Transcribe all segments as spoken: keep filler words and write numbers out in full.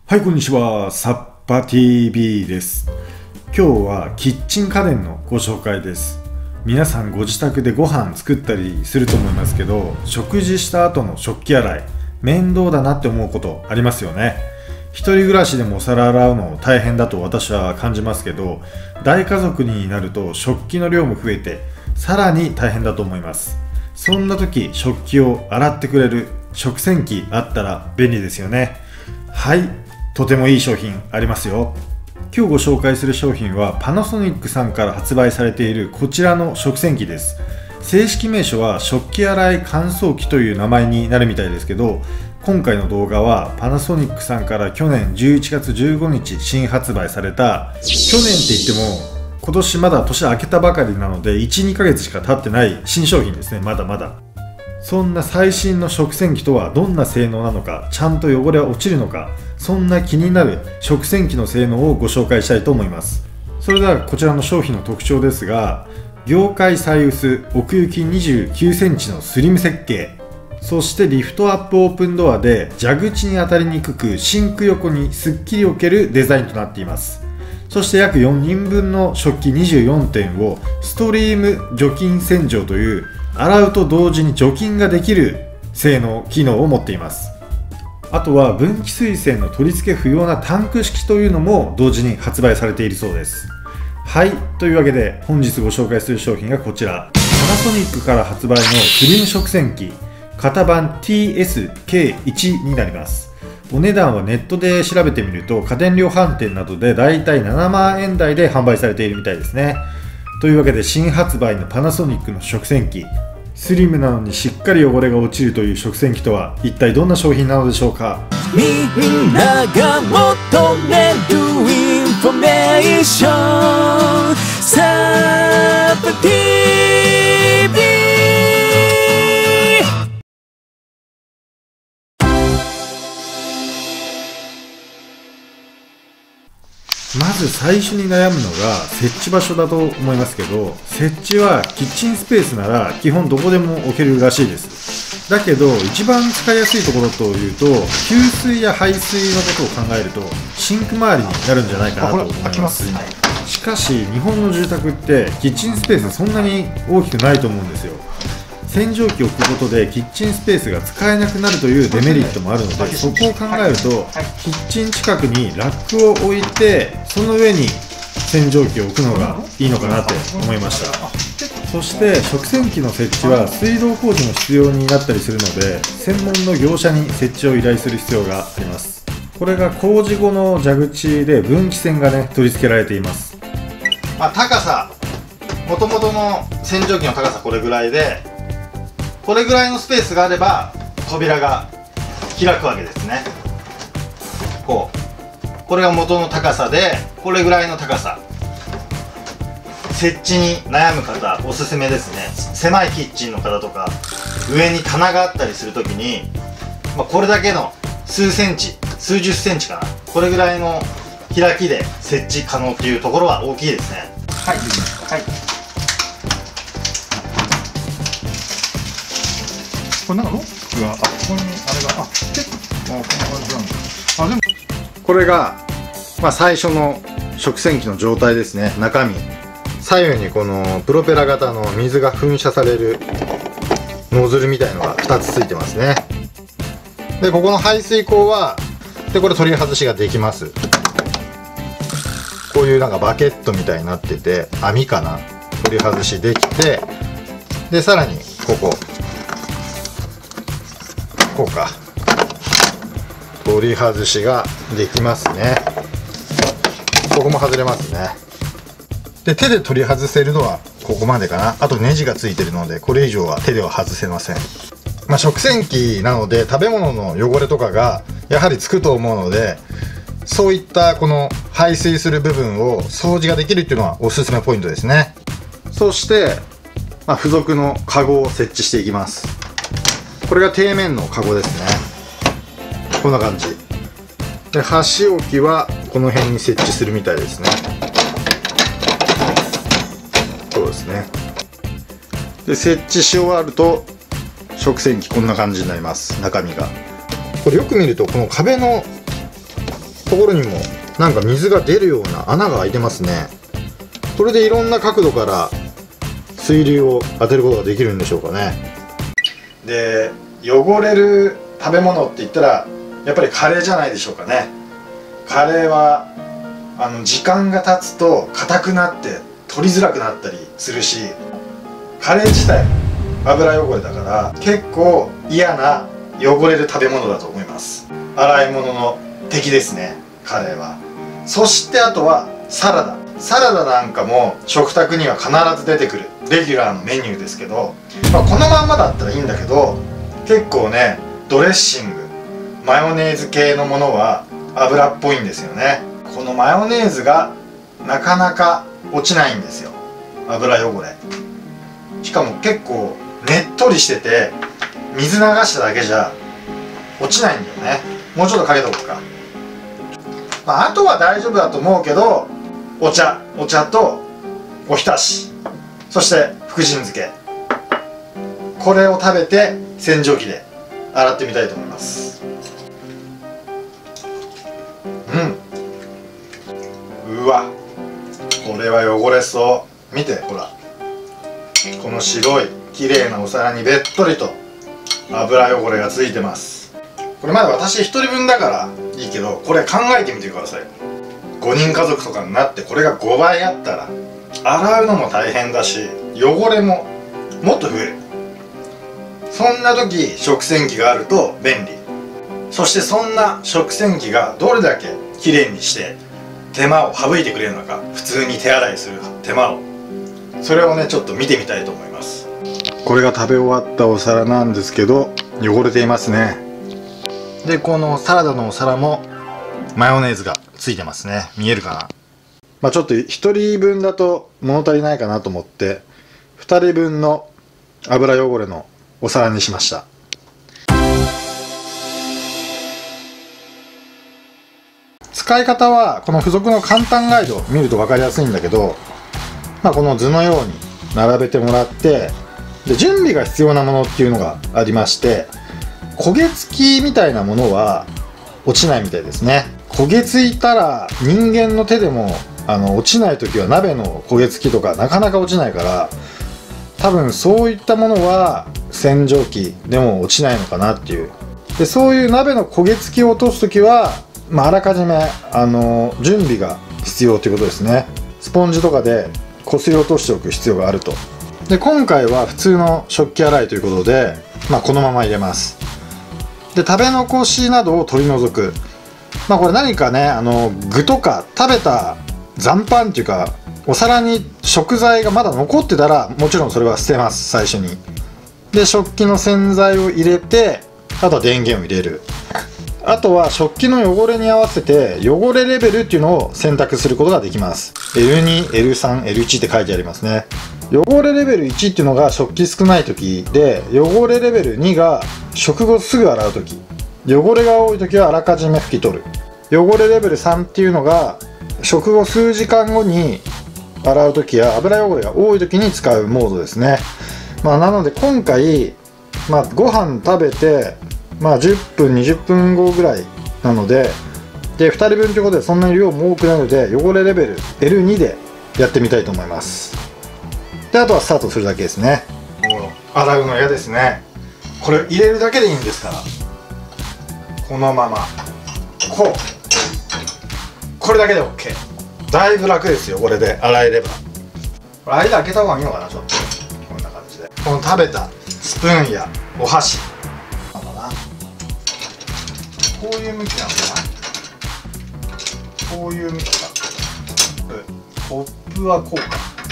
はい、こんにちは。サッパ ティーブイ です。今日はキッチン家電のご紹介です。皆さんご自宅でご飯作ったりすると思いますけど、食事した後の食器洗い、面倒だなって思うことありますよね。一人暮らしでもお皿洗うの大変だと私は感じますけど、大家族になると食器の量も増えて、さらに大変だと思います。そんな時、食器を洗ってくれる食洗機あったら便利ですよね。はい。とてもいい商品ありますよ。今日ご紹介する商品はパナソニックさんから発売されているこちらの食洗機です。正式名称は食器洗い乾燥機という名前になるみたいですけど、今回の動画はパナソニックさんから去年じゅういちがつじゅうごにち新発売された、去年って言っても今年まだ年明けたばかりなので いちにかげつしか経ってない新商品ですね。まだまだ。そんな最新の食洗機とはどんな性能なのか、ちゃんと汚れは落ちるのか、そんな気になる食洗機の性能をご紹介したいと思います。それではこちらの商品の特徴ですが、業界最薄奥行きにじゅうきゅうセンチのスリム設計、そしてリフトアップオープンドアで蛇口に当たりにくくシンク横にすっきり置けるデザインとなっています。そして約よにんぶんの食器にじゅうよんてんをストリーム除菌洗浄という洗うと同時に除菌ができる性能機能を持っています。あとは分岐水栓の取り付け不要なタンク式というのも同時に発売されているそうです。はい、というわけで本日ご紹介する商品がこちら、パナソニックから発売のスリム食洗機型番 ティーエスケーワン になります。お値段はネットで調べてみると家電量販店などでだいたいななまんえん台で販売されているみたいですね。というわけで新発売のパナソニックの食洗機、スリムなのにしっかり汚れが落ちるという食洗機とは一体どんな商品なのでしょうか。 みんなが求めるインフォメーション、サッパ ティーブイ。 まず最初に悩むのが設置場所だと思いますけど、設置はキッチンスペースなら基本どこでも置けるらしいです。だけど一番使いやすいところというと、給水や排水のことを考えるとシンク周りになるんじゃないかなと思います。しかし日本の住宅ってキッチンスペースそんなに大きくないと思うんですよ。洗浄機を置くことでキッチンスペースが使えなくなるというデメリットもあるので、そこを考えるとキッチン近くにラックを置いてその上に洗浄機を置くのがいいのかなと思いました。そして食洗機の設置は水道工事も必要になったりするので、専門の業者に設置を依頼する必要があります。これが工事後の蛇口で分岐線がね取り付けられています。 まあ、高さ、もともとの洗浄機の高さこれぐらいで、これぐらいのスペースがあれば扉が開くわけですね。こうこれが元の高さで、これぐらいの高さ、設置に悩む方おすすめですね。狭いキッチンの方とか上に棚があったりするときに、まあ、これだけの数センチ数十センチかな、これぐらいの開きで設置可能っていうところは大きいですね。はい、はい。 これなんかロックが、あ、ここにあれが、あ、結構、あ、こんな感じなんだ。あ、でもこれが、まあ、最初の食洗機の状態ですね。中身左右にこのプロペラ型の水が噴射されるノズルみたいのがふたつついてますね。でここの排水口はでこれ取り外しができます。こういうなんかバケットみたいになってて、網かな、取り外しできて、でさらにこここうか、取り外しができますね。ここも外れますね。で手で取り外せるのはここまでかな。あとネジがついてるのでこれ以上は手では外せません。まあ、食洗機なので食べ物の汚れとかがやはりつくと思うので、そういったこの排水する部分を掃除ができるっていうのはおすすめポイントですね。そして、まあ、付属のカゴを設置していきます。これが底面のカゴですね。こんな感じで、箸置きはこの辺に設置するみたいですね。そうですね。で設置し終わると食洗機こんな感じになります。中身がこれよく見るとこの壁のところにもなんか水が出るような穴が開いてますね。これでいろんな角度から水流を当てることができるんでしょうかね。で、汚れる食べ物って言ったらやっぱりカレーじゃないでしょうかね。カレーはあの時間が経つと硬くなって取りづらくなったりするし、カレー自体油汚れだから結構嫌な汚れる食べ物だと思います。洗い物の敵ですね、カレーは。そしてあとはサラダサラダなんかも食卓には必ず出てくるレギュラーのメニューですけど、まあ、このまんまだったらいいんだけど、結構ねドレッシングマヨネーズ系のものは油っぽいんですよね。このマヨネーズがなかなか落ちないんですよ、油汚れ。しかも結構ねっとりしてて水流しただけじゃ落ちないんだよね。もうちょっとかけとくか。まあ、あとは大丈夫だと思うけど、お茶お茶とおひたし、そして福神漬け、これを食べて洗浄機で洗ってみたいと思います。うん、うわ、これは汚れそう。見てほら、この白い綺麗なお皿にべっとりと油汚れがついてます。これまだ私一人分だからいいけど、これ考えてみてください。ごにん家族とかになってこれがごばいあったら洗うのも大変だし、汚れももっと増える。そんな時食洗機があると便利。そしてそんな食洗機がどれだけきれいにして手間を省いてくれるのか、普通に手洗いする手間を、それをねちょっと見てみたいと思います。これが食べ終わったお皿なんですけど、汚れていますね。で、このサラダのお皿もマヨネーズがついてますね。見えるかな。まあちょっとひとりぶんだと物足りないかなと思ってふたりぶんの油汚れのお皿にしました。使い方はこの付属の簡単ガイドを見ると分かりやすいんだけど、まあ、この図のように並べてもらって、で準備が必要なものっていうのがありまして、焦げ付きみたいなものは落ちないみたいですね。焦げ付いたら人間の手でもあの落ちない時は鍋の焦げ付きとかなかなか落ちないから、多分そういったものは洗浄機でも落ちないのかなっていう。でそういう鍋の焦げ付きを落とす時は、まあ、あらかじめあの準備が必要ということですね。スポンジとかでこすり落としておく必要があると。で今回は普通の食器洗いということで、まあ、このまま入れます。で食べ残しなどを取り除く。まあこれ何かね、あの具とか食べた残飯っていうかお皿に食材がまだ残ってたらもちろんそれは捨てます、最初に。で食器の洗剤を入れて、あとは電源を入れる。あとは食器の汚れに合わせて汚れレベルっていうのを選択することができます。 エルに、エルさん、エルいち って書いてありますね。汚れレベルいちっていうのが食器少ない時で、汚れレベルにが食後すぐ洗う時、汚れが多い時はあらかじめ拭き取る。汚れレベルさんっていうのが食後数時間後に洗う時や油汚れが多い時に使うモードですね。まあ、なので今回、まあ、ご飯食べて、まあ、じゅっぷんにじゅっぷんごぐらいなので、でふたりぶんということでそんなに量も多くないので、汚れレベル エルに でやってみたいと思います。であとはスタートするだけですね。もう洗うの嫌ですね。これ入れるだけでいいんですから、このままこう、これだけで OK。 だいぶ楽ですよ、これで洗えれば。これ間開けた方がいいのかな、ちょっとこんな感じで。この食べたスプーンやお箸なんだな、こういう向きなのかな、こういう向きか。コップはこうか。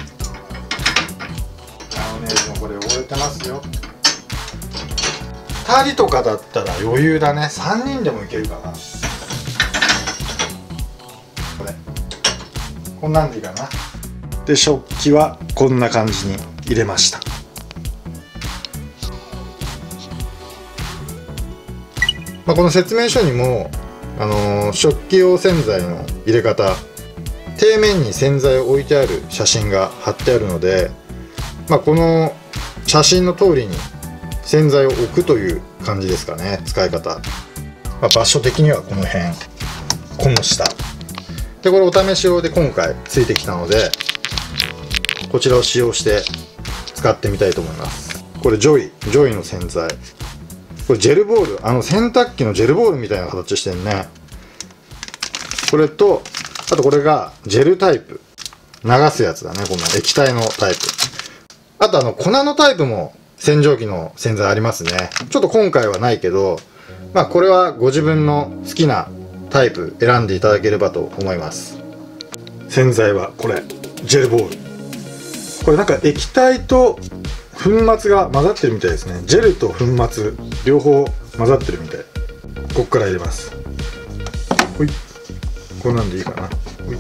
マヨネーズもこれ汚れてますよ。ふたりとかだったら余裕だね。さんにんでもいけるかな。これこんなんでいいかな。で食器はこんな感じに入れました。まあ、この説明書にも、あのー、食器用洗剤の入れ方、底面に洗剤を置いてある写真が貼ってあるので、まあ、この写真の通りに洗剤を置くという感じですかね、使い方。まあ、場所的にはこの辺この下で、これお試し用で今回ついてきたので、こちらを使用して使ってみたいと思います。これジョイジョイの洗剤、これジェルボール、あの洗濯機のジェルボールみたいな形してるね。これと、あとこれがジェルタイプ、流すやつだね。この液体のタイプ。あとあの粉のタイプも洗浄機の洗剤ありますね。ちょっと今回はないけど、まあこれはご自分の好きなタイプ選んでいただければと思います。洗剤はこれジェルボール、これなんか液体と粉末が混ざってるみたいですね。ジェルと粉末両方混ざってるみたい。こっから入れます。ほい、こんなんでいいかな。ほい、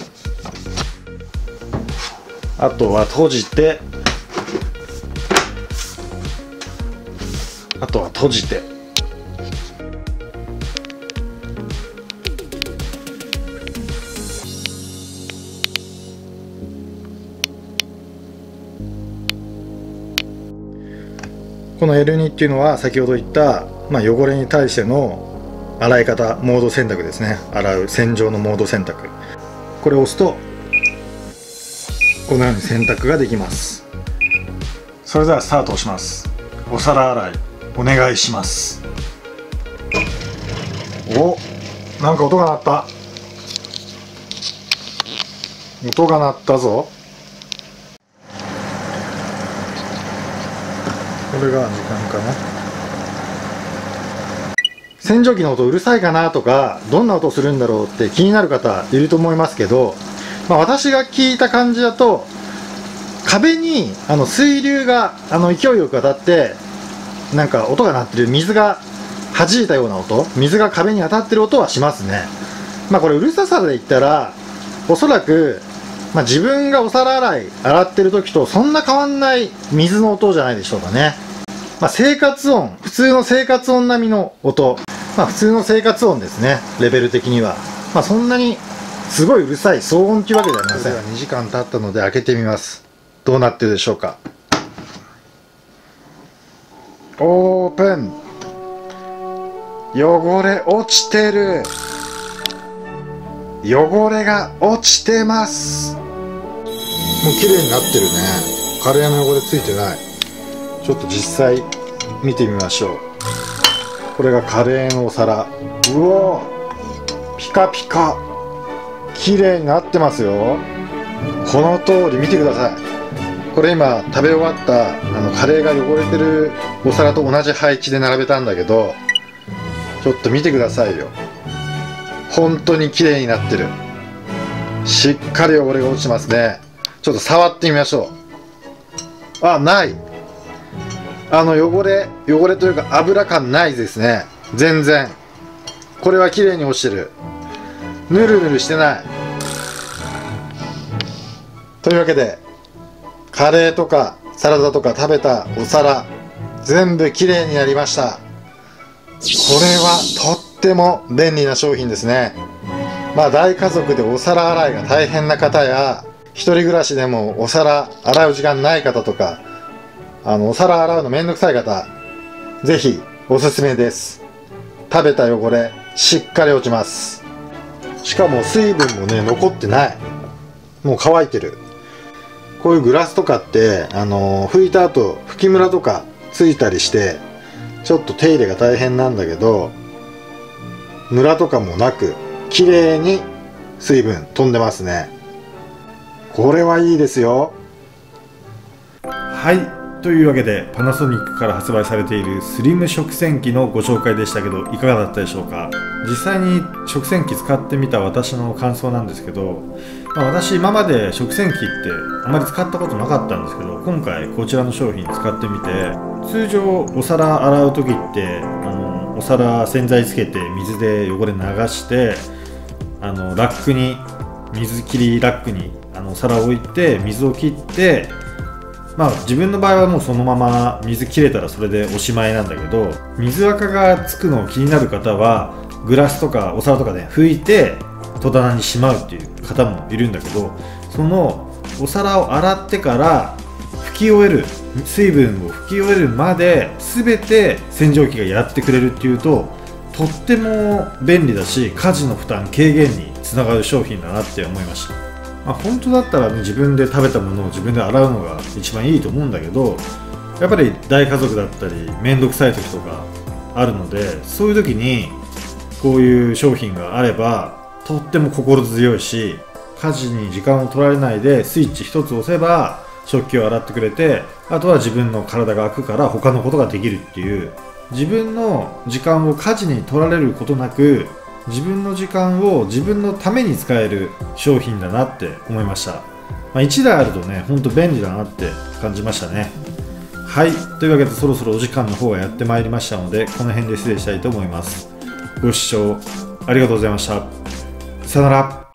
あとは閉じて、あとは閉じて、この エルに っていうのは先ほど言った、まあ、汚れに対しての洗い方、モード選択ですね。洗う洗浄のモード選択、これを押すとこのように選択ができます。それではスタートをします。お皿洗いお願いします。お、なんか音が鳴った。音が鳴ったぞ。これが時間かな。洗浄機の音うるさいかなとか、どんな音するんだろうって気になる方いると思いますけど、まあ、私が聞いた感じだと、壁にあの水流があの勢いよく当たってなんか音が鳴ってる、水が弾いたような音、水が壁に当たってる音はしますね。まあこれうるささで言ったらおそらく、まあ、自分がお皿洗い洗ってる時とそんな変わんない水の音じゃないでしょうかね。まあ、生活音、普通の生活音並みの音、まあ普通の生活音ですね、レベル的には。まあそんなにすごいうるさい騒音というわけではありません。それではにじかん経ったので開けてみます。どうなってるでしょうか。オープン。汚れ落ちてる。汚れが落ちてます。もう綺麗になってるね。カレーの汚れついてない。ちょっと実際見てみましょう。これがカレーのお皿。うおー、ピカピカ、綺麗になってますよ。この通り見てください。これ今食べ終わったあのカレーが汚れてるお皿と同じ配置で並べたんだけど、ちょっと見てくださいよ。本当に綺麗になってる。しっかり汚れが落ちてますね。ちょっと触ってみましょう。あ、ない。あの汚れ汚れというか油感ないですね。全然これは綺麗に落ちてる。ぬるぬるしてない。というわけでカレーとかサラダとか食べたお皿全部綺麗になりました。これはとっても便利な商品ですね。まあ大家族でお皿洗いが大変な方や、一人暮らしでもお皿洗う時間ない方とか、あのお皿洗うのめんどくさい方、ぜひおすすめです。食べた汚れしっかり落ちます。しかも水分もね残ってない。もう乾いてる。こういうグラスとかってあの拭いた後拭きムラとかついたりしてちょっと手入れが大変なんだけど、ムラとかもなく綺麗に水分飛んでますね。これはいいですよ。 はい、というわけでパナソニックから発売されているスリム食洗機のご紹介でしたけど、いかがだったでしょうか。実際に食洗機使ってみた私の感想なんですけど、まあ、私今まで食洗機ってあまり使ったことなかったんですけど、今回こちらの商品使ってみて、通常お皿洗う時ってあのお皿洗剤つけて水で汚れ流して、あのラックに水切りラックにあのお皿を置いて水を切って、まあ自分の場合はもうそのまま水切れたらそれでおしまいなんだけど、水垢がつくの気になる方はグラスとかお皿とかで、ね、拭いて戸棚にしまうっていう方もいるんだけど、そのお皿を洗ってから拭き終える、水分を拭き終えるまで全て洗浄機がやってくれるっていうと、 とっても便利だし、家事の負担軽減につながる商品だなって思いました。まあ、本当だったらね、自分で食べたものを自分で洗うのが一番いいと思うんだけど、やっぱり大家族だったり面倒くさい時とかあるので、そういう時にこういう商品があればとっても心強いし、家事に時間を取られないでスイッチ一つ押せば食器を洗ってくれて、あとは自分の体が空くから他のことができるっていう、自分の時間を家事に取られることなく、自分の時間を自分のために使える商品だなって思いました。まあ、いちだいあるとね、ほんと便利だなって感じましたね。はい、というわけでそろそろお時間の方がやってまいりましたので、この辺で失礼したいと思います。ご視聴ありがとうございました。さよなら。